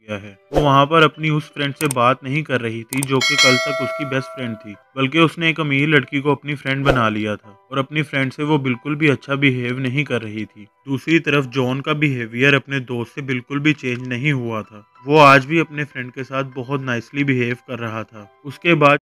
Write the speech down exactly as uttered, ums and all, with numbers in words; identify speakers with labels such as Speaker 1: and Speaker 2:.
Speaker 1: गया है। वो वहाँ पर अपनी उस फ्रेंड से बात नहीं कर रही थी जो कि कल तक उसकी बेस्ट फ्रेंड थी, बल्कि उसने एक अमीर लड़की को अपनी फ्रेंड बना लिया था और अपनी फ्रेंड से वो बिल्कुल भी अच्छा बिहेव नहीं कर रही थी। दूसरी तरफ जॉन का बिहेवियर अपने दोस्त से बिल्कुल भी चेंज नहीं हुआ था। वो आज भी अपने फ्रेंड के साथ बहुत नाइसली बिहेव कर रहा था। उसके बाद